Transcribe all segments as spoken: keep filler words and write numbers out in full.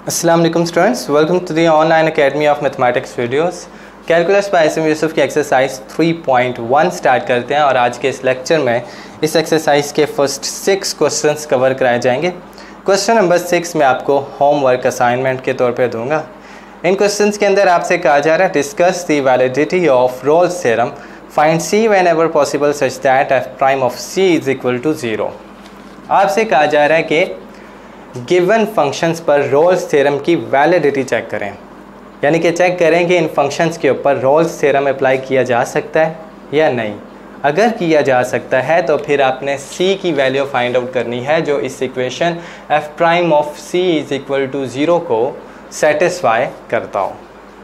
अस्सलाम वालेकुम students, welcome to the online academy of mathematics videos. Calculus by S M Yusuf की exercise three point one start करते हैं और आज के इस लेक्चर में इस एक्सरसाइज के फर्स्ट सिक्स क्वेश्चंस कवर कराए जाएंगे। क्वेश्चन नंबर सिक्स में आपको होमवर्क असाइनमेंट के तौर पे दूंगा। इन क्वेश्चंस के अंदर आपसे कहा जा रहा है discuss the validity of Rolle's theorem, find c whenever possible such that f prime of c is equal to zero. आपसे कहा जा रहा है कि गिवन फंक्शंस पर रोल्स थ्योरम की वैलिडिटी चेक करें, यानी कि चेक करें कि इन फंक्शंस के ऊपर रोल्स थ्योरम अप्लाई किया जा सकता है या नहीं। अगर किया जा सकता है तो फिर आपने c की वैल्यू फाइंड आउट करनी है जो इस equation f prime of c is equal to zero को सेटिस्फाई करता हो।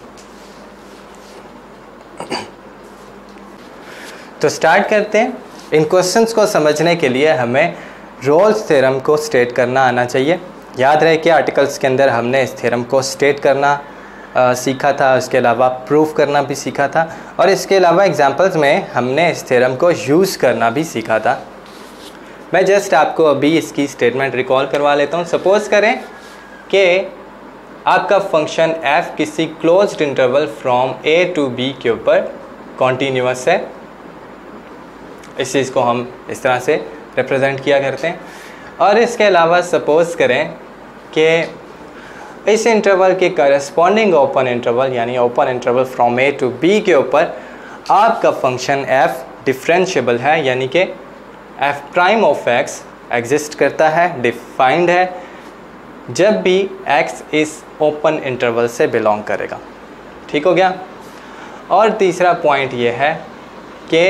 तो स्टार्ट करते हैं। इन क्वेश्चंस को समझने के लिए हमें रोल्स थ्योरम को स्टेट करना आना चाहिए। याद रहे कि आर्टिकल्स के अंदर हमने इस थ्योरम को स्टेट करना आ, सीखा था, उसके अलावा प्रूफ करना भी सीखा था और इसके अलावा एग्जांपल्स में हमने इस थ्योरम को यूज़ करना भी सीखा था। मैं जस्ट आपको अभी इसकी स्टेटमेंट रिकॉल करवा लेता हूँ। सपोज़ करें कि आपका फंक्शन f किसी closed interval from a to b के ऊपर कॉन्टीन्यूअस है। इस चीज़ को हम इस तरह से रिप्रेजेंट किया करते हैं। और इसके अलावा सपोज़ करें कि इस इंटरवल के करस्पॉन्डिंग ओपन इंटरवल यानी open interval from a to b के ऊपर आपका फंक्शन f डिफरेंशिएबल है, यानी कि f prime of x exist करता है, डिफाइंड है जब भी x इस ओपन इंटरवल से बिलोंग करेगा। ठीक हो गया। और तीसरा पॉइंट ये है कि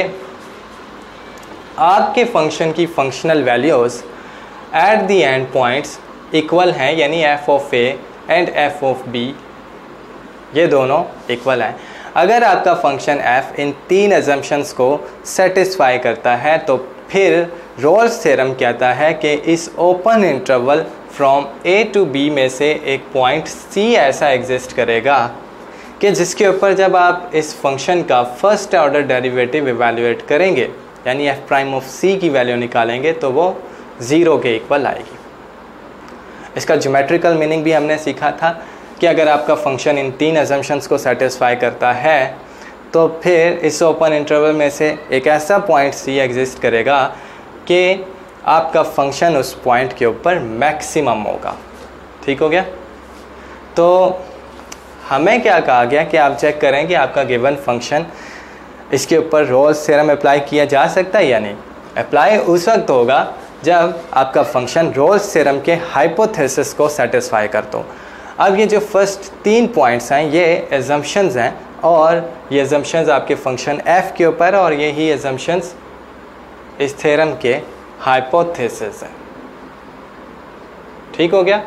आपके फंक्शन की functional values at the end points equal हैं, यानी f of a and f of b ये दोनों इक्वल हैं। अगर आपका फंक्शन f इन तीन अजम्पशंस को सेटिस्फाई करता है तो फिर रोल्स थ्योरम कहता है कि इस open interval from a to b में से एक पॉइंट c ऐसा एग्जिस्ट करेगा कि जिसके ऊपर जब आप इस फंक्शन का फर्स्ट ऑर्डर डेरिवेटिव इवैल्यूएट करेंगे यानी f प्राइम ऑफ c की वैल्यू निकालेंगे तो वो ज़ीरो के इक्वल आएगी। इसका ज्योमेट्रिकल मीनिंग भी हमने सीखा था कि अगर आपका फंक्शन इन तीन अजम्पशंस को सेटिस्फाई करता है तो फिर इस ओपन इंटरवल में से एक ऐसा पॉइंट c एग्जिस्ट करेगा कि आपका फंक्शन उस पॉइंट के ऊपर मैक्सिमम होगा। ठीक हो गया। तो हमें क्या कहा गया कि आप चेक करें कि आपका गिवन फंक्शन इसके ऊपर रोल्स थ्योरम अप्लाई किया जा सकता है या नहीं। अप्लाई उस वक्त होगा जब आपका फंक्शन रोल्स थ्योरम के हाइपोथेसिस को सेटिस्फाई करता हो। अब ये जो फर्स्ट तीन पॉइंट्स हैं ये एजम्पशंस हैं और ये एजम्पशंस आपके फंक्शन f के ऊपर और ये ही एजम्पशंस इस थ्योरम के हाइपोथेसिस हैं। ठीक हो गया।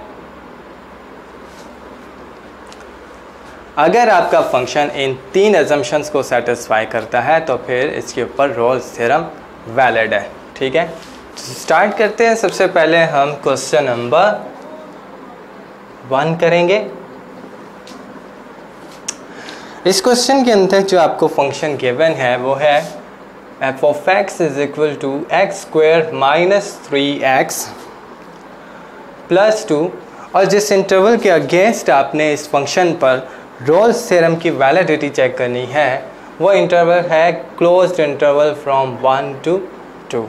अगर आपका फंक्शन इन तीन एजम्पशंस को सेटिस्फाई करता है तो फिर इसके ऊपर रोल्स थ्योरम वैलिड है। ठीक है, स्टार्ट करते हैं। सबसे पहले हम क्वेश्चन नंबर वन करेंगे। इस क्वेश्चन के अंदर जो आपको फंक्शन गिवन है वो है f of x is equal to x square minus three x plus two और जिस इंटरवल के अगेंस्ट आपने इस फंक्शन पर रोल्स थ्योरम की वैलिडिटी चेक करनी है वो इंटरवल है closed interval from one to two.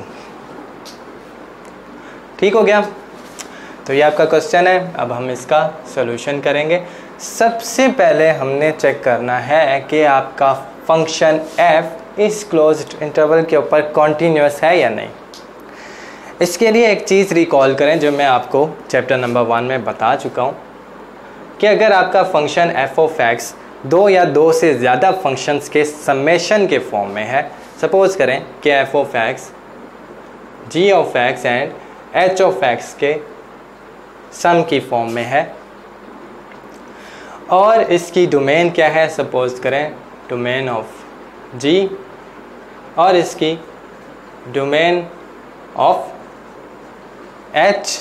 ठीक हो गया। तो ये आपका क्वेश्चन है। अब हम इसका सॉल्यूशन करेंगे। सबसे पहले हमने चेक करना है कि आपका फंक्शन f इस क्लोज्ड इंटरवल के ऊपर कॉन्टीन्यूअस है या नहीं। इसके लिए एक चीज़ रिकॉल करें जो मैं आपको चैप्टर नंबर वन में बता चुका हूँ कि अगर आपका फंक्शन f ऑफ x दो या दो से ज़्यादा फंक्शंस के समेशन के फॉर्म में है, सपोज़ करें कि f of x, g of x and h of x के सम की फॉर्म में है और इसकी डोमेन क्या है, सपोज़ करें डोमेन ऑफ g और इसकी डोमेन ऑफ h।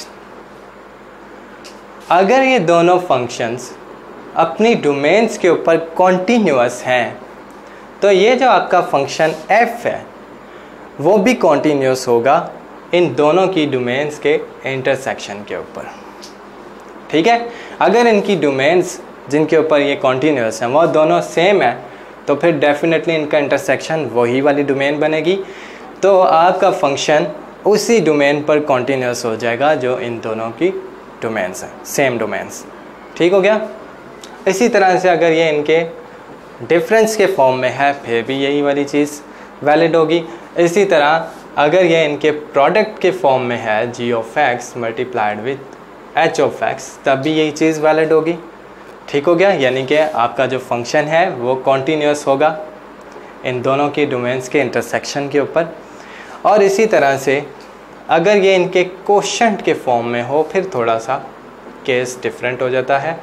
अगर ये दोनों फंक्शंस अपनी डोमेन्स के ऊपर कॉन्टीन्यूअस हैं तो ये जो आपका फंक्शन f है वो भी कॉन्टीन्यूअस होगा इन दोनों की डोमेन्स के इंटरसेक्शन के ऊपर। ठीक है। अगर इनकी डोमेन्स जिनके ऊपर ये कॉन्टीन्यूस हैं वो दोनों सेम है तो फिर डेफिनेटली इनका इंटरसेक्शन वही वाली डोमेन बनेगी, तो आपका फंक्शन उसी डोमेन पर कॉन्टीन्यूस हो जाएगा जो इन दोनों की डोमेन्स हैं, सेम डोमेन्स। ठीक हो गया। इसी तरह से अगर ये इनके डिफरेंस के फॉर्म में है फिर भी यही वाली चीज़ वैलिड होगी। इसी तरह अगर ये इनके प्रोडक्ट के फॉर्म में है g of x multiplied with h of x तब भी यही चीज़ वैलिड होगी। ठीक हो गया। यानी कि आपका जो फंक्शन है वो कॉन्टीन्यूस होगा इन दोनों की डोमेन्स के इंटरसेक्शन के ऊपर। और इसी तरह से अगर ये इनके कोशेंट के फॉर्म में हो फिर थोड़ा सा केस डिफरेंट हो जाता है।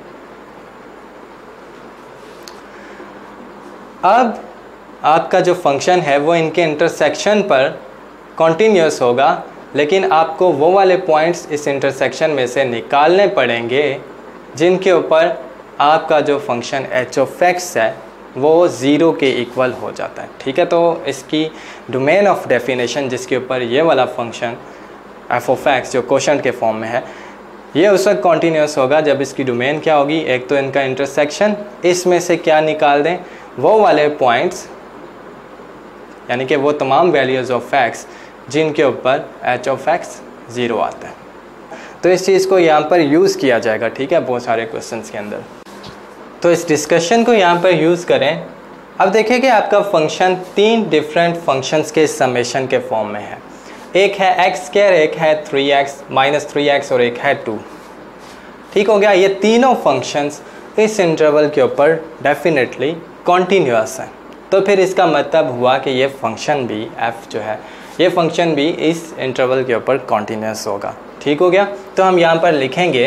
अब आपका जो फंक्शन है वो इनके इंटरसेक्शन पर कॉन्टीन्यूस होगा, लेकिन आपको वो वाले पॉइंट्स इस इंटरसेक्शन में से निकालने पड़ेंगे जिनके ऊपर आपका जो फंक्शन एच ऑफ एक्स है वो ज़ीरो के इक्वल हो जाता है। ठीक है। तो इसकी डोमेन ऑफ डेफिनेशन जिसके ऊपर ये वाला फंक्शन एफ ऑफ एक्स जो कोशेंट के फॉर्म में है ये उस वक्त कॉन्टीन्यूस होगा जब इसकी डोमेन क्या होगी, एक तो इनका इंटरसेक्शन, इसमें से क्या निकाल दें वो वाले पॉइंट्स यानी कि वो तमाम वैल्यूज़ ऑफ एक्स जिनके ऊपर एच ऑफ एक्स ज़ीरो आता है। तो इस चीज़ को यहाँ पर यूज़ किया जाएगा। ठीक है, बहुत सारे क्वेश्चंस के अंदर। तो इस डिस्कशन को यहाँ पर यूज़ करें। अब देखिए कि आपका फंक्शन तीन डिफरेंट फंक्शंस के समेशन के फॉर्म में है। एक है एक्स स्क्वायर, एक है three x minus three x और एक है टू। ठीक हो गया। ये तीनों फंक्शंस इस इंटरवल के ऊपर डेफिनेटली कॉन्टीन्यूअस हैं। तो फिर इसका मतलब हुआ कि ये फंक्शन भी एफ जो है ये फंक्शन भी इस इंटरवल के ऊपर कॉन्टीन्यूअस होगा। ठीक हो गया। तो हम यहाँ पर लिखेंगे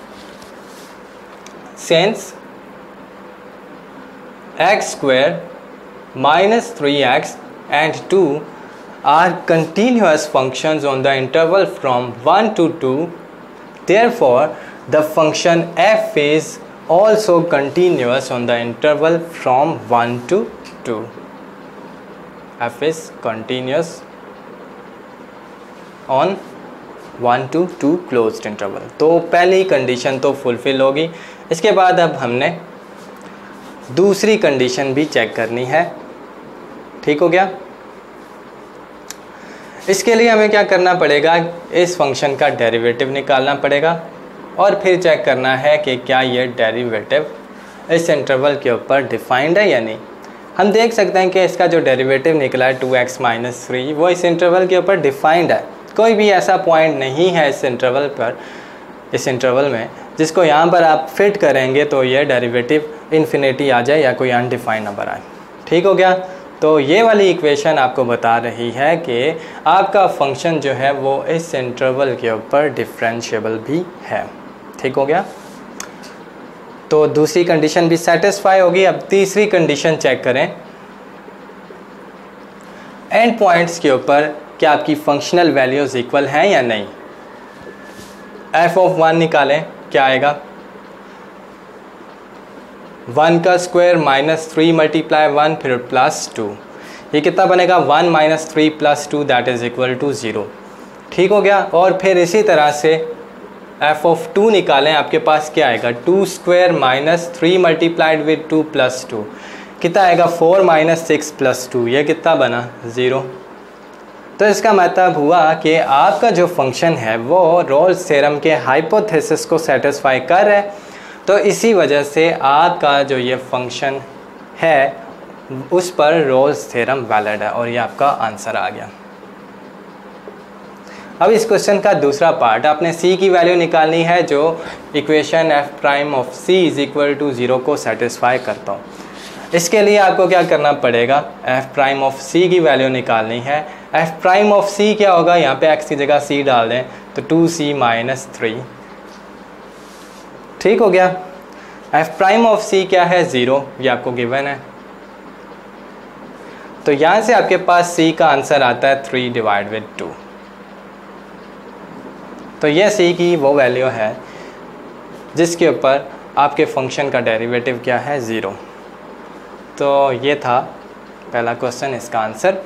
since x square minus three x and two are continuous functions on the interval from one to two, therefore the function f is also continuous on the interval from one to two. F is continuous on one to two closed interval. तो पहली condition तो fulfil होगी। इसके बाद अब हमने दूसरी condition भी चेक करनी है। ठीक हो गया। इसके लिए हमें क्या करना पड़ेगा, इस फंक्शन का डेरिवेटिव निकालना पड़ेगा और फिर चेक करना है कि क्या ये डेरिवेटिव इस इंटरवल के ऊपर डिफाइंड है या नहीं। हम देख सकते हैं कि इसका जो डेरिवेटिव निकला है टू एक्स माइनस थ्री वो इस इंटरवल के ऊपर डिफाइंड है। कोई भी ऐसा पॉइंट नहीं है इस इंटरवल पर इस इंटरवल में जिसको यहाँ पर आप फिट करेंगे तो ये डेरिवेटिव इन्फिनिटी आ जाए या कोई अनडिफाइंड नंबर आए। ठीक हो गया। तो ये वाली इक्वेशन आपको बता रही है कि आपका फंक्शन जो है वो इस इंटरवल के ऊपर डिफरेंशिएबल भी है। ठीक हो गया। तो दूसरी कंडीशन भी सेटिस्फाई होगी। अब तीसरी कंडीशन चेक करें। एंड पॉइंट्स के ऊपर क्या आपकी फंक्शनल वैल्यूज इक्वल हैं या नहीं। एफ ऑफ वन निकालें, क्या आएगा, वन का square minus three multiply one फिर प्लस टू, ये कितना बनेगा, one minus three plus two that is equal to zero. ठीक हो गया। और फिर इसी तरह से एफ ऑफ टू निकालें, आपके पास क्या आएगा, two square minus three multiplied with two plus two, कितना आएगा, four minus six plus two, ये कितना बना, ज़ीरो। तो इसका मतलब हुआ कि आपका जो फंक्शन है वो रोल्स थ्योरम के हाइपोथेसिस को सेटिस्फाई कर रहा है। तो इसी वजह से आपका जो ये फंक्शन है उस पर रोल्स थ्योरम वैलिड है और ये आपका आंसर आ गया। अब इस क्वेश्चन का दूसरा पार्ट, आपने c की वैल्यू निकालनी है जो equation f prime of c is equal to zero को सेटिस्फाई करता हूँ। इसके लिए आपको क्या करना पड़ेगा, f प्राइम ऑफ c की वैल्यू निकालनी है। f प्राइम ऑफ c क्या होगा, यहाँ पे x की जगह c डाल दें तो टू सी माइनस थ्री। ठीक हो गया। f प्राइम ऑफ c क्या है, ज़ीरो, ये आपको गिवन है। तो यहाँ से आपके पास c का आंसर आता है थ्री डिवाइड विद टू। तो ये c की वो वैल्यू है जिसके ऊपर आपके फंक्शन का डेरिवेटिव क्या है, ज़ीरो। तो ये था पहला क्वेश्चन, इसका आंसर।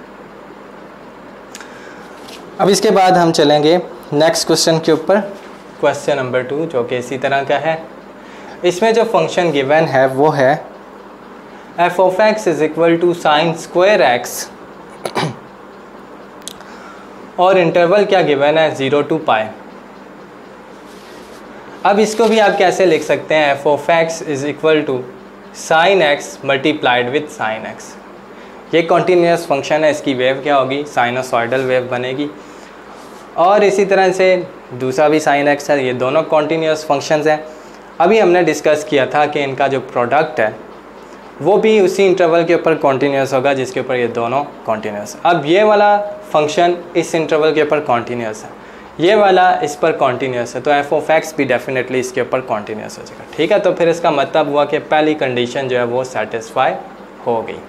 अब इसके बाद हम चलेंगे नेक्स्ट क्वेश्चन के ऊपर। क्वेश्चन नंबर टू जो कि इसी तरह का है। इसमें जो फंक्शन गिवन है वो है f of x is equal to sine square x और इंटरवल क्या गिवन है ज़ीरो टू पाई। अब इसको भी आप कैसे लिख सकते हैं, f of x is equal to sine x multiplied with sine x. ये कॉन्टीन्यूस फंक्शन है, इसकी वेव क्या होगी, साइनोसॉइडल वेव बनेगी। और इसी तरह से दूसरा भी साइन एक्स है, ये दोनों कॉन्टीन्यूस फंक्शंस हैं। अभी हमने डिस्कस किया था कि इनका जो प्रोडक्ट है वो भी उसी इंटरवल के ऊपर कॉन्टीन्यूस होगा जिसके ऊपर ये दोनों कॉन्टीन्यूस। अब ये वाला फंक्शन इस इंटरवल के ऊपर कॉन्टीन्यूस है, ये वाला इस पर कॉन्टीन्यूस है, तो एफ ऑफ एक्स भी डेफिनेटली इसके ऊपर कॉन्टीन्यूस हो जाएगा। ठीक है, तो फिर इसका मतलब हुआ कि पहली कंडीशन जो है वो सेटिस्फाई हो गई।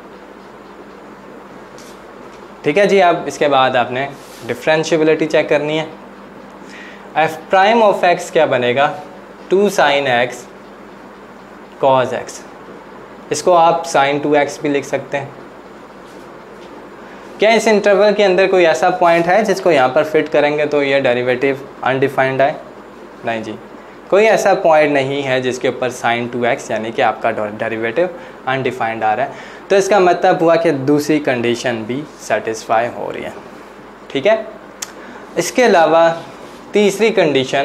ठीक है जी, अब इसके बाद आपने डिफरेंशिएबिलिटी चेक करनी है। एफ प्राइम ऑफ एक्स क्या बनेगा, two sine x cos x. इसको आप साइन टू एक्स भी लिख सकते हैं। क्या इस इंटरवल के अंदर कोई ऐसा पॉइंट है जिसको यहाँ पर फिट करेंगे तो ये डेरिवेटिव अनडिफाइंड है? नहीं जी, कोई ऐसा पॉइंट नहीं है जिसके ऊपर साइन टू एक्स यानी कि आपका डेरिवेटिव अनडिफाइंड आ रहा है। तो इसका मतलब हुआ कि दूसरी कंडीशन भी सेटिस्फाई हो रही है। ठीक है, इसके अलावा तीसरी कंडीशन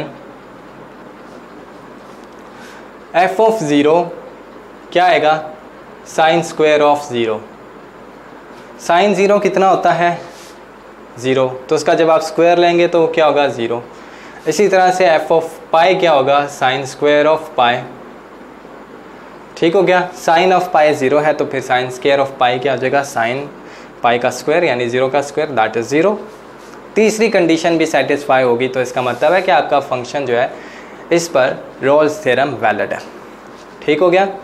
एफ ऑफ ज़ीरो क्या आएगा, sine square of zero. Sine zero कितना होता है, ज़ीरो, तो उसका जब आप स्क्वायर लेंगे तो क्या होगा, ज़ीरो। इसी तरह से एफ ऑफ पाई क्या होगा, साइन स्क्वायर ऑफ पाई। ठीक हो गया, साइन ऑफ पाई ज़ीरो है तो फिर साइन स्क्वायर ऑफ पाई क्या हो जाएगा, साइन पाई का स्क्वायर यानी ज़ीरो का स्क्वायर, दैट इज़ ज़ीरो। तीसरी कंडीशन भी सेटिस्फाई होगी तो इसका मतलब है कि आपका फंक्शन जो है इस पर रोल्स थ्योरम वैलिड है। ठीक हो गया,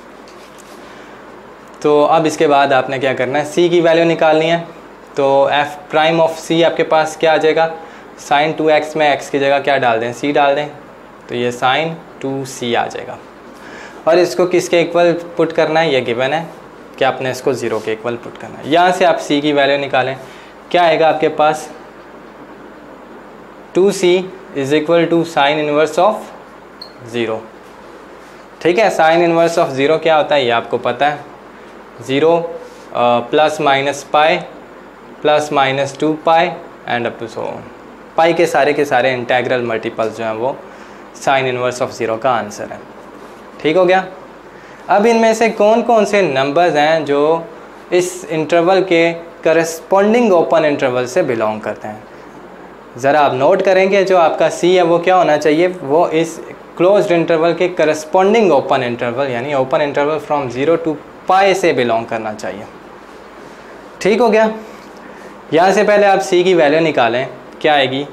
तो अब इसके बाद आपने क्या करना है, सी की वैल्यू निकालनी है। तो एफ प्राइम ऑफ सी आपके पास क्या आ जाएगा, साइन टू एक्स में एक्स की जगह क्या डाल दें, सी डाल दें, तो ये साइन टू सी आ जाएगा। और इसको किसके इक्वल पुट करना है, ये गिवन है कि आपने इसको ज़ीरो के इक्वल पुट करना है। यहाँ से आप सी की वैल्यू निकालें, क्या आएगा आपके पास, two c is equal to sine inverse of zero. ठीक है, साइन इनवर्स ऑफ ज़ीरो क्या होता है ये आपको पता है, zero plus minus pi plus minus two pi and up to so on. Pi के सारे के सारे इंटेग्रल मल्टीपल्स जो हैं वो साइन इनवर्स ऑफ ज़ीरो का आंसर है। ठीक हो गया, अब इनमें से कौन कौन से नंबर्स हैं जो इस इंटरवल के करस्पॉन्डिंग ओपन इंटरवल से बिलोंग करते हैं। ज़रा आप नोट करेंगे जो आपका सी है वो क्या होना चाहिए, वो इस क्लोज्ड इंटरवल के करस्पॉन्डिंग ओपन इंटरवल यानी open interval from zero to pi से बिलोंग करना चाहिए। ठीक हो गया, यहाँ से पहले आप सी की वैल्यू निकालें, क्या आएगी,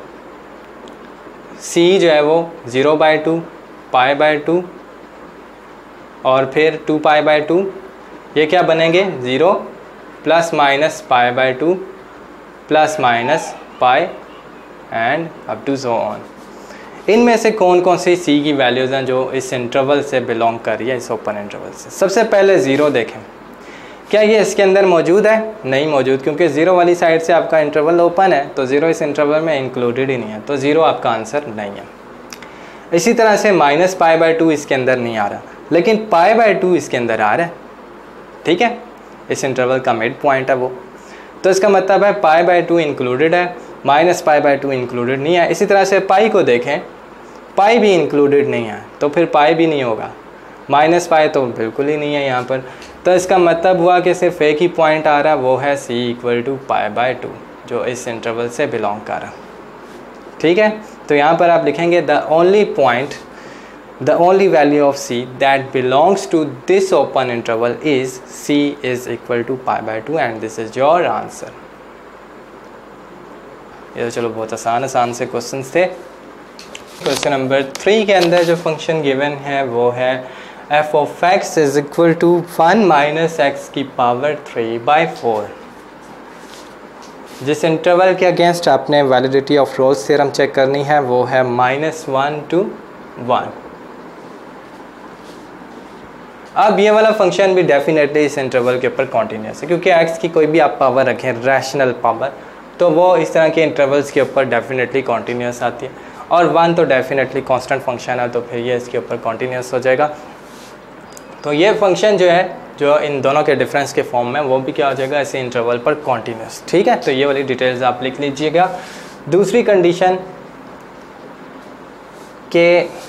सी जो है वो zero by two, pi by two और फिर टू पाई बाई टू, ये क्या बनेंगे, zero plus minus pi by two plus minus pi and up to so on. इनमें से कौन कौन सी सी की वैल्यूज़ हैं जो इस इंटरवल से बिलोंग कर रही है, इस ओपन इंटरवल से। सबसे पहले ज़ीरो देखें, क्या ये इसके अंदर मौजूद है, नहीं मौजूद, क्योंकि ज़ीरो वाली साइड से आपका इंटरवल ओपन है तो ज़ीरो इस इंटरवल में इंक्लूडेड ही नहीं है, तो ज़ीरो आपका आंसर नहीं है। इसी तरह से माइनस पाई बाई टू इसके अंदर नहीं आ रहा, लेकिन पाई बाई टू इसके अंदर आ रहा है। ठीक है, इस इंटरवल का मिड पॉइंट है वो, तो इसका मतलब है पाई बाई टू इंक्लूडेड है, minus pi by two included नहीं है। इसी तरह से पाई को देखें, पाई भी इंक्लूडेड नहीं है तो फिर पाई भी नहीं होगा, माइनस पाई तो बिल्कुल ही नहीं है यहाँ पर। तो इसका मतलब हुआ कि सिर्फ एक ही पॉइंट आ रहा, वो है c equal to pi by two जो इस इंटरवल से बिलोंग कर रहा। ठीक है, तो यहाँ पर आप लिखेंगे the only point the only value of c that belongs to this open interval is c is equal to pi by two and this is your answer. ये तो चलो बहुत आसान आसान से क्वेश्चन थे। क्वेश्चन नंबर थ्री के अंदर जो फंक्शन गिवन है वो है f of x is equal to one minus x की पावर थ्री बाई फोर। जिस इंटरवल के अगेंस्ट आपने validity of Rolle's theorem check करनी है वो है माइनस वन टू वन। अब ये वाला फंक्शन भी डेफिनेटली इस इंटरवल के ऊपर कॉन्टीन्यूस है, क्योंकि एक्स की कोई भी आप पावर रखें रैशनल पावर तो वो इस तरह के इंटरवल्स के ऊपर डेफिनेटली कॉन्टीन्यूस आती है। और वन तो डेफिनेटली कांस्टेंट फंक्शन है, तो फिर ये इसके ऊपर कॉन्टीन्यूस हो जाएगा। तो ये फंक्शन जो है जो इन दोनों के डिफरेंस के फॉर्म में, वो भी क्या हो जाएगा ऐसे इंटरवल पर कॉन्टीन्यूस। ठीक है, तो ये वाली डिटेल्स आप लिख लीजिएगा। दूसरी कंडीशन के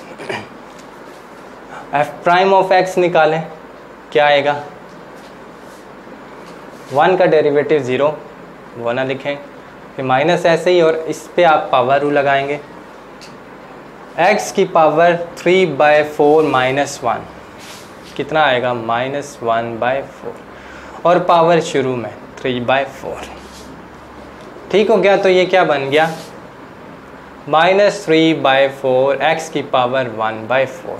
एफ प्राइम ऑफ एक्स निकालें, क्या आएगा, वन का डेरिवेटिव ज़ीरो, वो ना लिखें, फिर माइनस ऐसे ही, और इस पे आप पावर रूल लगाएंगे, x की power three by four minus one, कितना आएगा, माइनस वन बाई फोर, और पावर शुरू में थ्री बाई फोर। ठीक हो गया, तो ये क्या बन गया, minus three by four x की पावर वन बाई फोर।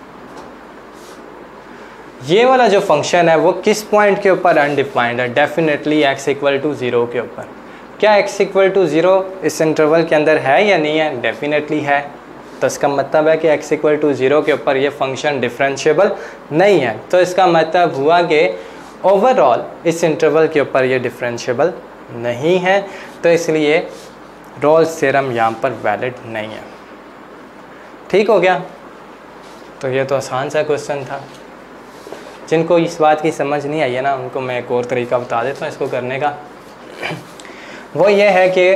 ये वाला जो फंक्शन है वो किस पॉइंट के ऊपर अनडिफाइंड है, definitely x equal to zero के ऊपर। क्या x इक्वल टू ज़ीरो इस इंटरवल के अंदर है या नहीं है, डेफिनेटली है। तो इसका मतलब है कि x इक्वल टू ज़ीरो के ऊपर ये फंक्शन डिफरेंशिएबल नहीं है। तो इसका मतलब हुआ कि ओवरऑल इस इंटरवल के ऊपर ये डिफरेंशिएबल नहीं है, तो इसलिए रोल्स थ्योरम यहाँ पर वैलिड नहीं है। ठीक हो गया, तो ये तो आसान सा क्वेश्चन था। जिनको इस बात की समझ नहीं आई है ना, उनको मैं एक और तरीका बता देता हूँ इसको करने का। वो ये है कि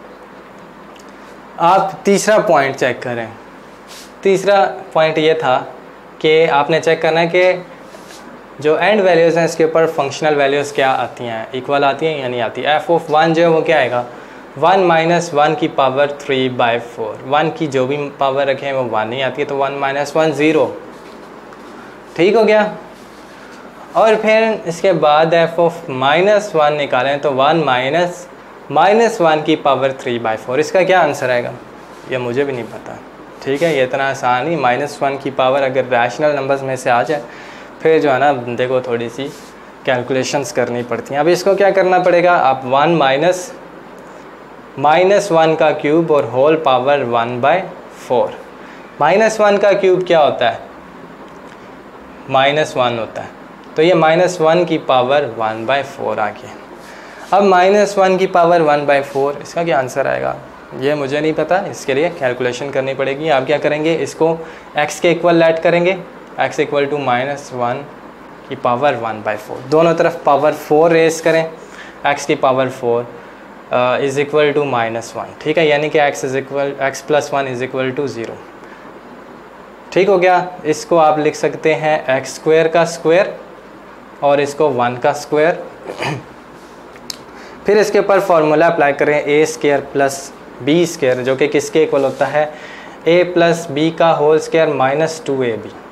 आप तीसरा पॉइंट चेक करें। तीसरा पॉइंट ये था कि आपने चेक करना है कि जो एंड वैल्यूज़ हैं इसके ऊपर फंक्शनल वैल्यूज़ क्या आती हैं, इक्वल आती हैं या नहीं आती। एफ ऑफ वन जो है वो क्या आएगा, वन माइनस वन की power three by four. One की जो भी पावर रखे हैं वो वन नहीं आती है, तो वन माइनस वन ज़ीरो। ठीक हो गया, और फिर इसके बाद एफ ऑफ माइनस वन निकालें तो वन माइनस माइनस वन की पावर थ्री बाई फोर। इसका क्या आंसर आएगा, ये मुझे भी नहीं पता। ठीक है, ये इतना आसान ही, माइनस वन की पावर अगर रैशनल नंबर्स में से आ जाए फिर जो है ना, देखो थोड़ी सी कैलकुलेशंस करनी पड़ती हैं। अब इसको क्या करना पड़ेगा, आप वन माइनस माइनस वन का क्यूब और whole power one by four. Minus one का क्यूब क्या होता है, माइनस वन होता है, तो ये माइनस वन की पावर वन बाई फोर आ गया। अब माइनस वन की पावर वन बाई फोर, इसका क्या आंसर आएगा, ये मुझे नहीं पता, इसके लिए कैलकुलेशन करनी पड़ेगी। आप क्या करेंगे, इसको x के इक्वल लेट करेंगे, x equal to minus one की पावर वन बाई फोर, दोनों तरफ पावर फोर रेस करें, x की power four is equal to minus one. ठीक है, यानी कि x is equal x plus one is equal to zero. ठीक हो गया, इसको आप लिख सकते हैं एक्स स्क्वायर का स्क्वायर और इसको वन का स्क्वायर। फिर इसके ऊपर फॉर्मूला अप्लाई करें, a square plus b square, जो कि किसके इक्वल होता है, ए प्लस बी का whole square minus two a b.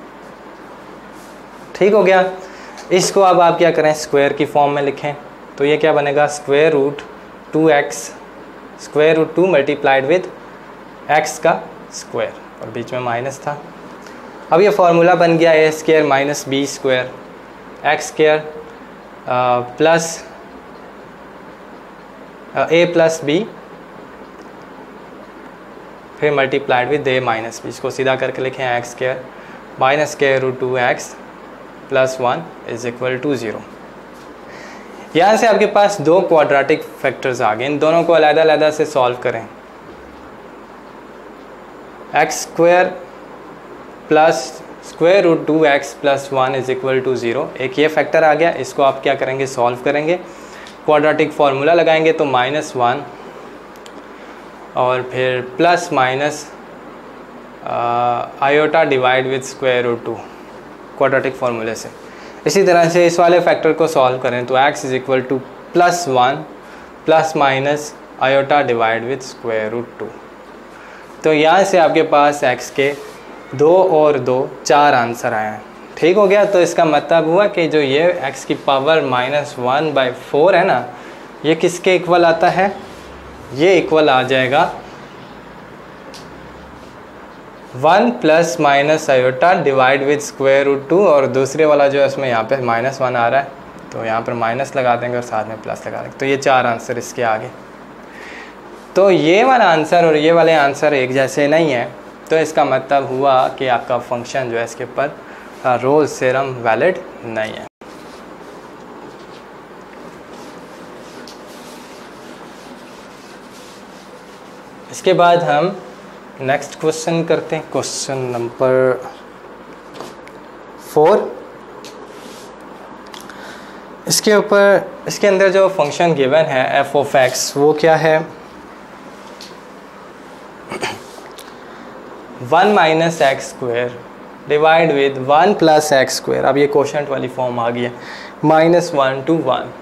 ठीक हो गया, इसको अब आप क्या करें, स्क्वायर की फॉर्म में लिखें, तो ये क्या बनेगा, square root two x square root two multiplied with x का स्क्वायर, और बीच में माइनस था। अब ये फार्मूला बन गया a square minus b square x square plus a plus b, फिर multiplied with a minus b. इसको सीधा करके लिखें, x square minus square root two x plus one is equal to zero. यहाँ से आपके पास दो क्वाड्रेटिक फैक्टर्स आ गए, इन दोनों को अलग-अलग से सॉल्व करें। X square plus square root two x plus one is equal to zero, एक ये फैक्टर आ गया, इसको आप क्या करेंगे, सॉल्व करेंगे, क्वाड्रेटिक फार्मूला लगाएंगे, तो माइनस वन और फिर plus minus iota divide with square root two quadratic फार्मूले से। इसी तरह से इस वाले फैक्टर को सॉल्व करें तो x is equal to plus one plus minus iota divide with square root two. तो यहाँ से आपके पास x के दो और दो चार आंसर आए हैं। ठीक हो गया, तो इसका मतलब हुआ कि जो ये x की power minus one by four है ना, ये किसके इक्वल आता है, ये इक्वल आ जाएगा one plus minus iota divide with square root two, और दूसरे वाला जो है उसमें यहाँ पे माइनस वन आ रहा है तो यहाँ पर माइनस लगा देंगे और साथ में प्लस लगा देंगे, तो ये चार आंसर इसके आगे। तो ये वाला आंसर और ये वाले आंसर एक जैसे नहीं है, तो इसका मतलब हुआ कि आपका फंक्शन जो है इसके ऊपर रोल्स थ्योरम वैलिड नहीं है। इसके बाद हम नेक्स्ट क्वेश्चन करते हैं, क्वेश्चन नंबर फोर। इसके ऊपर इसके अंदर जो फंक्शन गिवन है एफ ऑफ एक्स वो क्या है, one minus x square divide with one plus x square. अब ये क्वोशंट वाली फॉर्म आ गई है, माइनस वन टू वन।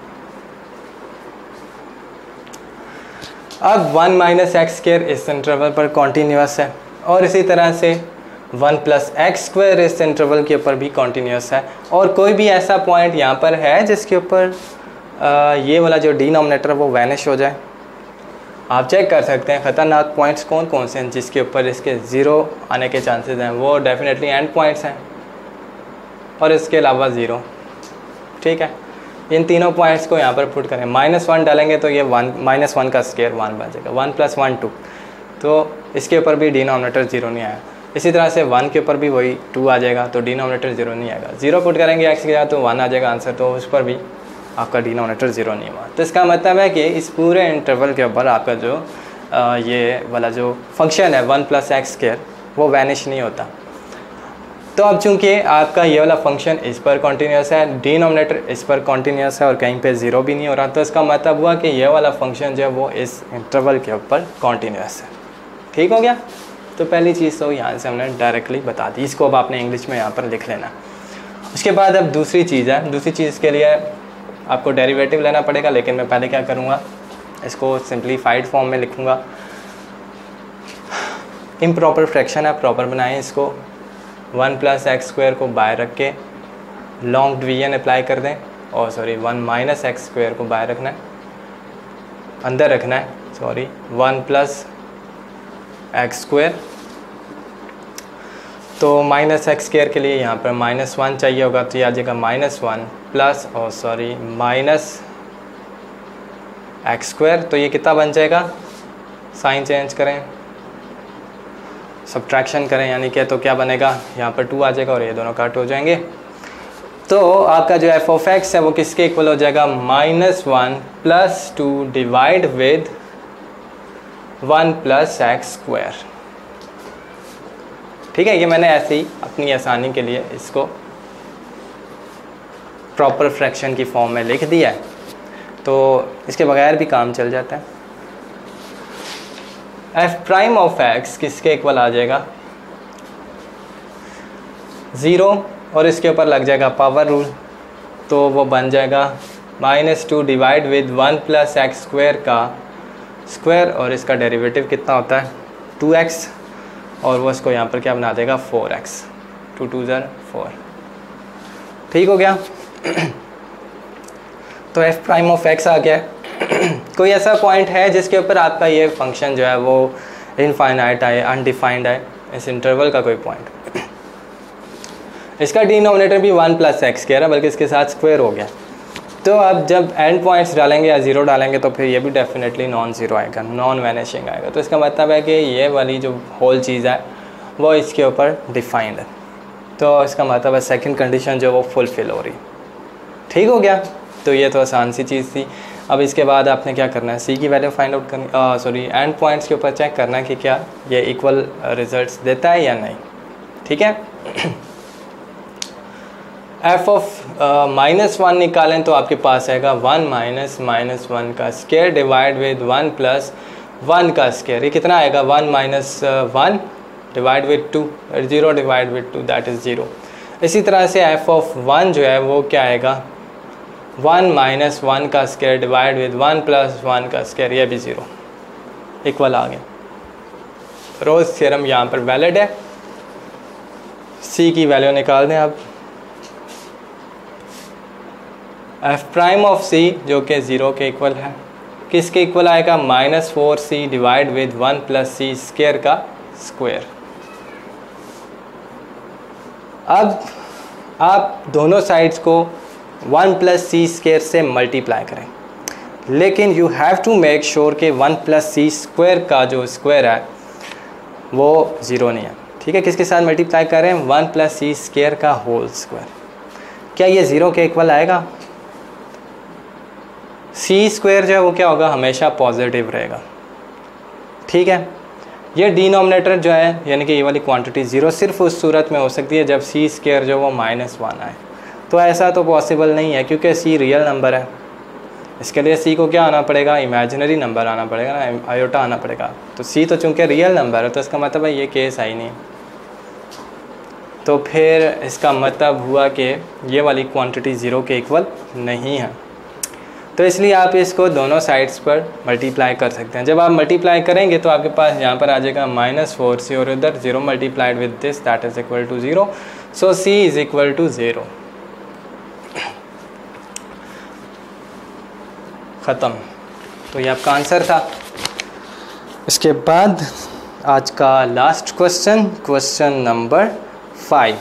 अब वन माइनस एक्स स्क्वेयर इस इंटरवल पर कॉन्टीन्यूस है और इसी तरह से वन प्लस एक्स स्क्वेयर इस इंटरवल के ऊपर भी कॉन्टीन्यूस है। और कोई भी ऐसा पॉइंट यहाँ पर है जिसके ऊपर ये वाला जो डिनोमिनेटर वो वैनिश हो जाए। आप चेक कर सकते हैं ख़तरनाक पॉइंट्स कौन कौन से हैं जिसके ऊपर इसके ज़ीरो आने के चांसेस हैं, वो डेफिनेटली एंड पॉइंट्स हैं और इसके अलावा ज़ीरो। ठीक है, इन तीनों पॉइंट्स को यहाँ पर पुट करें, माइनस वन डालेंगे तो ये वन माइनस वन का स्क्वायर वन बन जाएगा, वन प्लस वन टू, तो इसके ऊपर भी डिनोमिनेटर ज़ीरो नहीं आया। इसी तरह से वन के ऊपर भी वही टू आ जाएगा तो डिनोमिनेटर ज़ीरो नहीं आएगा। ज़ीरो पुट करेंगे एक्स के साथ तो वन आ जाएगा आंसर, तो उस पर भी आपका डिनोमिनेटर ज़ीरो नहीं हुआ। तो इसका मतलब है कि इस पूरे इंटरवल के ऊपर आपका जो आ, ये वाला जो फंक्शन है वन प्लस एक्स स्क्वायर वो वैनिश नहीं होता। तो अब चूंकि आपका ये वाला फंक्शन इस पर कॉन्टीन्यूस है, डिनोमिनेटर इस पर कॉन्टीन्यूस है और कहीं पे ज़ीरो भी नहीं हो रहा, तो इसका मतलब हुआ कि ये वाला फंक्शन जो है वो इस इंटरवल के ऊपर कॉन्टीन्यूस है। ठीक हो गया। तो पहली चीज़ तो यहाँ से हमने डायरेक्टली बता दी, इसको अब आपने इंग्लिश में यहाँ पर लिख लेना। उसके बाद अब दूसरी चीज़ है, दूसरी चीज़ के लिए आपको डेरिवेटिव लेना पड़ेगा, लेकिन मैं पहले क्या करूँगा, इसको सिंप्लीफाइड फॉर्म में लिखूँगा। इम्प्रॉपर फ्रैक्शन है, प्रॉपर बनाएं इसको। वन प्लस एक्स स्क्वायर को बाय रख के लॉन्ग डिवीजन अप्लाई कर दें, और sorry one minus x square को बाय रखना है, अंदर रखना है, sorry one plus x square. तो माइनस एक्स स्क्वायर के लिए यहाँ पर माइनस वन चाहिए होगा, तो ये आ जाएगा माइनस वन प्लस और सॉरी माइनस एक्स स्क्वायर। तो ये कितना बन जाएगा, साइन चेंज करें, सब्ट्रैक्शन करें, यानी कि तो क्या बनेगा, यहाँ पर टू आ जाएगा और ये दोनों कट हो जाएंगे। तो आपका जो एफ ऑफ एक्स है वो किसके इक्वल हो जाएगा, minus one plus two divide with one plus x square. ठीक है, ये मैंने ऐसे ही अपनी आसानी के लिए इसको प्रॉपर फ्रैक्शन की फॉर्म में लिख दिया है, तो इसके बगैर भी काम चल जाता है। एफ प्राइम ऑफ एक्स किसके इक्वल आ जाएगा, ज़ीरो, और इसके ऊपर लग जाएगा पावर रूल, तो वो बन जाएगा minus two divide with one plus x square का स्क्वायर, और इसका डेरिवेटिव कितना होता है टू एक्स, और वो इसको यहाँ पर क्या बना देगा फोर एक्स, टू टू ज़र फोर। ठीक हो गया। तो एफ प्राइम ऑफ एक्स आ गया। कोई ऐसा पॉइंट है जिसके ऊपर आपका ये फंक्शन जो है वो इनफाइनाइट है, अनडिफाइंड है, इस इंटरवल का कोई पॉइंट, इसका डिनोमिनेटर भी वन प्लस एक्स स्क्वायर है, बल्कि इसके साथ स्क्वायर हो गया। तो अब जब एंड पॉइंट्स डालेंगे या ज़ीरो डालेंगे तो फिर ये भी डेफिनेटली नॉन ज़ीरो आएगा, नॉन वैनिशिंग आएगा। तो इसका मतलब है कि ये वाली जो होल चीज़ है वो इसके ऊपर डिफाइंड है, तो इसका मतलब है सेकंड कंडीशन जो वो फुलफिल हो रही। ठीक हो गया। तो ये तो आसान सी चीज़ थी। अब इसके बाद आपने क्या करना है, सी की वैल्यू फाइंड आउट करनी, सॉरी एंड पॉइंट्स के ऊपर चेक करना है कि क्या ये इक्वल रिजल्ट्स देता है या नहीं। ठीक है। एफ ऑफ माइनस वन निकालें तो आपके पास आएगा वन माइनस माइनस वन का square divide with one plus one का स्क्वायर। ये कितना आएगा, one minus one divide with two, zero divide with two that is zero. इसी तरह से एफ ऑफ वन जो है वो क्या आएगा, वन माइनस वन का square divide with one plus one का स्क्वायर, ये भी ज़ीरो, इक्वल आ गया। रोज़ थ्योरम यहाँ पर वैलिड है। सी की वैल्यू निकाल दें आप, एफ प्राइम ऑफ सी जो कि ज़ीरो के इक्वल है, किसके इक्वल आएगा, minus four c divide with one plus c square का स्क्वायर। अब आप दोनों साइड्स को वन प्लस सी स्क्वायर से मल्टीप्लाई करें, लेकिन you have to make sure कि वन प्लस सी स्क्वायर का जो स्क्वायर है वो ज़ीरो नहीं है। ठीक है, किसके साथ मल्टीप्लाई करें, वन प्लस सी स्क्वायर का होल स्क्वायर। क्या ये ज़ीरो के इक्वल आएगा, सी स्क्वायर जो है वो क्या होगा, हमेशा पॉजिटिव रहेगा। ठीक है, ये डिनोमिनेटर जो है यानी कि ये वाली क्वांटिटी ज़ीरो सिर्फ उस सूरत में हो सकती है जब सी स्क्वायर जो वो माइनस वन आए। तो ऐसा तो पॉसिबल नहीं है क्योंकि सी रियल नंबर है। इसके लिए सी को क्या आना पड़ेगा, इमेजिनरी नंबर आना पड़ेगा ना, आयोटा आना पड़ेगा। तो सी तो चूँकि रियल नंबर है तो इसका मतलब है ये केस आई नहीं। तो फिर इसका मतलब हुआ कि ये वाली क्वांटिटी ज़ीरो के इक्वल नहीं है। तो इसलिए आप इसको दोनों साइड्स पर मल्टीप्लाई कर सकते हैं। जब आप मल्टीप्लाई करेंगे तो आपके पास यहाँ पर आ जाएगा माइनस फोर सी और इधर zero multiplied with this that is equal to zero. So c is equal to zero. ख़त्म। तो ये आपका आंसर था। इसके बाद आज का last question, question number five.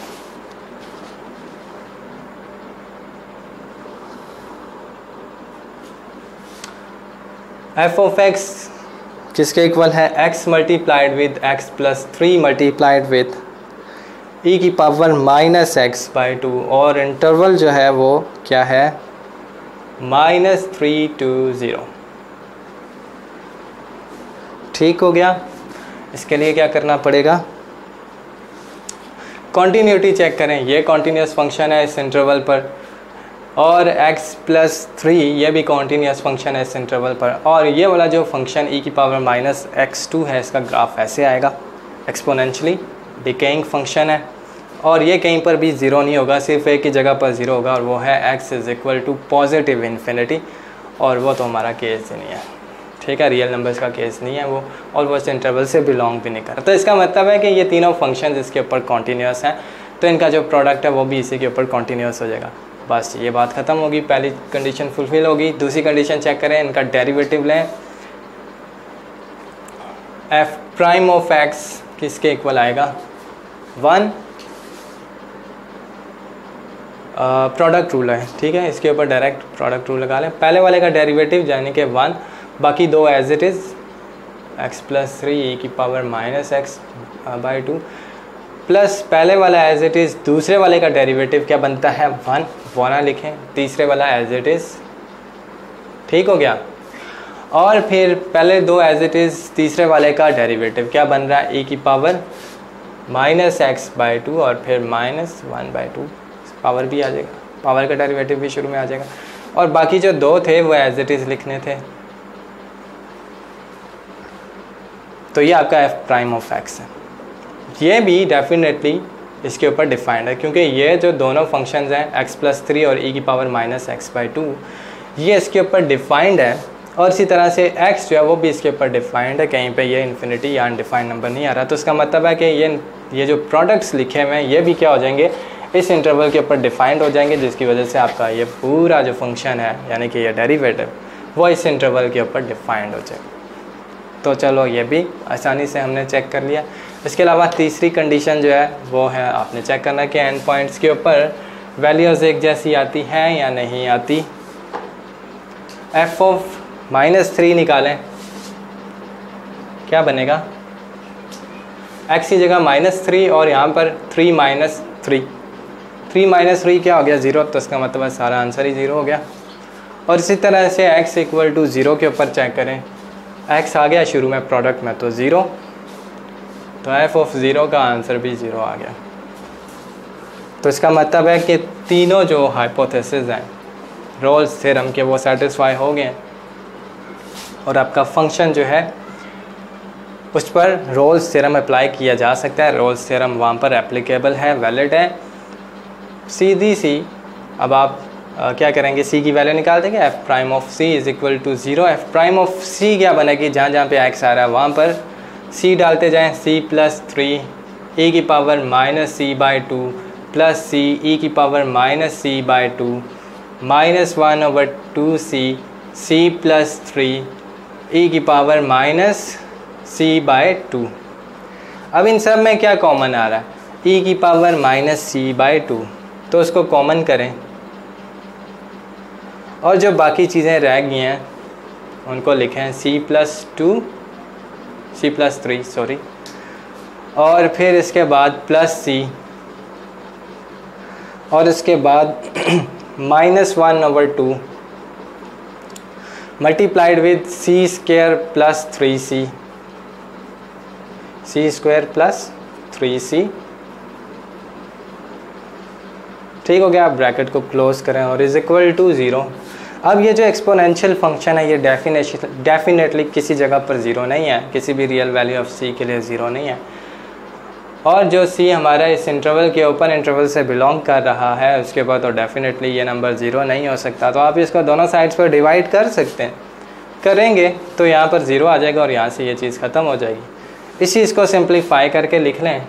F of x किसके इक्वल है, x multiplied with x plus three multiplied with e की power minus x by two, और इंटरवल जो है वो क्या है, माइनस थ्री टू ज़ीरो। ठीक हो गया। इसके लिए क्या करना पड़ेगा, कॉन्टीन्यूटी चेक करें। ये कॉन्टीन्यूस फंक्शन है इस इंटरवल पर, और x प्लस थ्री ये भी कॉन्टीन्यूस फंक्शन है इस इंटरवल पर, और ये वाला जो फंक्शन e की पावर माइनस एक्स टू है इसका ग्राफ ऐसे आएगा, एक्सपोनेंशियली डिकेइंग फंक्शन है, और ये कहीं पर भी ज़ीरो नहीं होगा, सिर्फ एक ही जगह पर ज़ीरो होगा और वो है x is equal to positive infinity, और वो तो हमारा केस ही नहीं है। ठीक है, रियल नंबर्स का केस नहीं है वो, और वो इस इंटरवल से बिलोंग भी नहीं कर। तो इसका मतलब है कि ये तीनों फंक्शन इसके ऊपर कॉन्टीन्यूस हैं, तो इनका जो प्रोडक्ट है वो भी इसी के ऊपर कॉन्टीन्यूस हो जाएगा। बस ये बात ख़त्म होगी, पहली कंडीशन फुलफिल होगी। दूसरी कंडीशन चेक करें, इनका डेरिवेटिव लें। एफ प्राइम ऑफ एक्स किसके इक्वल आएगा, वन। प्रोडक्ट रूल है, ठीक है, इसके ऊपर डायरेक्ट प्रोडक्ट रूल लगा लें। पहले वाले का डेरिवेटिव यानी कि वन, बाकी दो as it is, x plus three e की power minus x by two, plus पहले वाला एज इट इज़, दूसरे वाले का डेरिवेटिव क्या बनता है, वन, वन लिखें, तीसरे वाला एज इट इज़। ठीक हो गया। और फिर पहले दो एज इट इज़, तीसरे वाले का डेरिवेटिव क्या बन रहा है, ई की power minus x by two, और फिर minus one by two, power भी आ जाएगा, पावर का डेरिवेटिव भी शुरू में आ जाएगा, और बाकी जो दो थे वो एज इट इज़ लिखने थे। तो ये आपका एफ प्राइम ऑफ एक्स है। ये भी डेफिनेटली इसके ऊपर डिफाइंड है, क्योंकि ये जो दोनों फंक्शंस हैं एक्स प्लस थ्री और ई की power minus x by two, ये इसके ऊपर डिफाइंड है, और इसी तरह से x जो है वो भी इसके ऊपर डिफाइंड है। कहीं पे ये इन्फिनिटी या अनडिफाइंड नंबर नहीं आ रहा, तो इसका मतलब है कि ये ये जो प्रोडक्ट्स लिखे हुए हैं ये भी क्या हो जाएंगे, इस इंटरवल के ऊपर डिफाइंड हो जाएंगे, जिसकी वजह से आपका ये पूरा जो फंक्शन है यानी कि ये डेरिवेटिव वो इस इंटरवल के ऊपर डिफाइंड हो जाएगा। तो चलो ये भी आसानी से हमने चेक कर लिया। इसके अलावा तीसरी कंडीशन जो है वो है, आपने चेक करना कि एंड पॉइंट्स के ऊपर वैल्यूज़ एक जैसी आती हैं या नहीं आती। एफ ऑफ माइनस थ्री निकालें, क्या बनेगा, एक्स की जगह माइनस थ्री और यहाँ पर three minus three, three minus three क्या हो गया, ज़ीरो, तो इसका मतलब है सारा आंसर ही ज़ीरो हो गया। और इसी तरह से एक्स इक्वल टू ज़ीरो के ऊपर चेक करें, एक्स आ गया शुरू में प्रोडक्ट में तो ज़ीरो, तो एफ ऑफ ज़ीरो का आंसर भी ज़ीरो आ गया। तो इसका मतलब है कि तीनों जो हाइपोथेसिस हैं रोल्स थ्योरम के वो सेटिस्फाई हो गए, और आपका फंक्शन जो है उस पर रोल्स थ्योरम अप्लाई किया जा सकता है। रोल्स थ्योरम वहाँ पर एप्लीकेबल है, वैलिड है, सीधी सी। अब आप आ, क्या करेंगे, सी की वैल्यू निकाल देंगे, f prime of c is equal to zero. F prime of c क्या बनेगी, जहाँ जहाँ पे एक्स आ रहा है वहाँ पर सी डालते जाएं, सी प्लस थ्री ई की power minus c by two plus c e की power minus c by two minus one over two c c plus three e की power minus c by two. अब इन सब में क्या कॉमन आ रहा है, ई की power minus c by two, तो उसको कॉमन करें, और जो बाकी चीज़ें रह गई हैं उनको लिखें c plus two, c plus three sorry, और फिर इसके बाद प्लस सी, और इसके बाद minus one over two multiplied with c square plus three c, c square plus three c. ठीक हो गया, आप ब्रैकेट को क्लोज करें और इज इक्वल टू ज़ीरो। अब ये जो एक्सपोनेंशियल फंक्शन है ये डेफिनेशन डेफिनेटली किसी जगह पर ज़ीरो नहीं है, किसी भी रियल वैल्यू ऑफ सी के लिए ज़ीरो नहीं है। और जो सी हमारा इस इंटरवल के ओपन इंटरवल से बिलोंग कर रहा है उसके बाद तो डेफिनेटली ये नंबर ज़ीरो नहीं हो सकता। तो आप इसको दोनों साइड्स पर डिवाइड कर सकते हैं, करेंगे तो यहाँ पर ज़ीरो आ जाएगा और यहाँ से ये चीज़ ख़त्म हो जाएगी। इस चीज़ को सिंप्लीफाई करके लिख लें,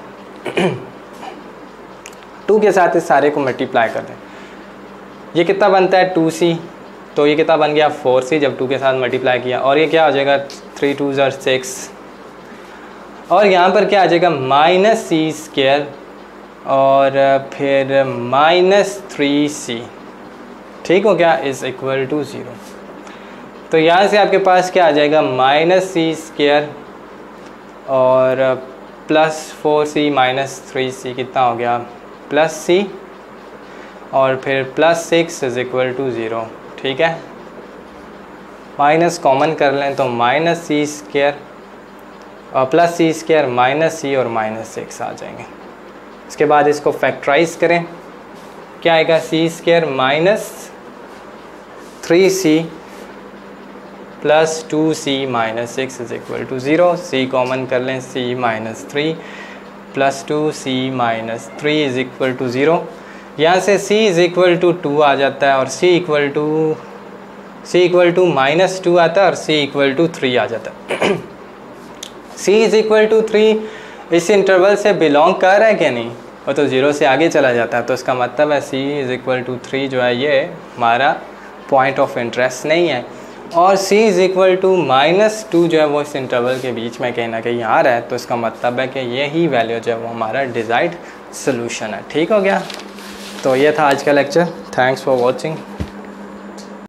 टू के साथ इस सारे को मल्टीप्लाई कर दें। ये कितना बनता है टू सी, तो ये कितना बन गया फोर सी जब टू के साथ मल्टीप्लाई किया। और ये क्या हो जाएगा थ्री टू ज़र सिक्स, और यहाँ पर क्या आ जाएगा माइनस सी स्क्वायर और फिर माइनस थ्री सी। ठीक हो गया, इज़ इक्वल टू ज़ीरो। तो यहाँ से आपके पास क्या आ जाएगा माइनस सी स्क्वायर और plus four c minus three c कितना हो गया प्लस सी, और फिर plus six is equal to zero. ठीक है, माइनस कॉमन कर लें तो माइनस सी स्क्वायर और plus c square minus c और माइनस सिक्स आ जाएंगे। इसके बाद इसको फैक्टराइज करें, क्या आएगा c square minus three c plus two c minus six is equal to zero. C common कर लें, c minus three plus two c minus three is equal to zero. यहाँ से c is equal to two आ जाता है और c equal to c equal to minus two आता है और c इक्वल टू थ्री आ जाता है। c is equal to three इस इंटरवल से बिलोंग कर रहा है क्या नहीं, वो तो ज़ीरो से आगे चला जाता है। तो इसका मतलब है c is equal to three जो है ये हमारा पॉइंट ऑफ इंटरेस्ट नहीं है, और c is equal to minus two जो है वो इस इंटरवल के बीच में कहीं ना कहीं आ रहा है। तो इसका मतलब है कि यही वैल्यू जो है वो हमारा डिज़ायर्ड सोल्यूशन है। ठीक हो गया, तो ये था आज का लेक्चर। Thanks for watching.